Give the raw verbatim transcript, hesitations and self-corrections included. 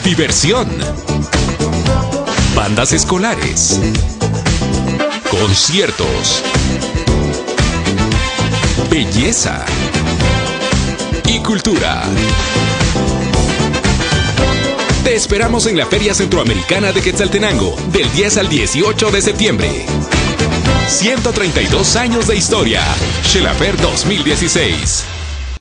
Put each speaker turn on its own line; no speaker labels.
diversión, bandas escolares, conciertos, belleza y cultura. Te esperamos en la Feria Centroamericana de Quetzaltenango, del diez al dieciocho de septiembre. ciento treinta y dos años de historia. Xelafer dos mil dieciséis.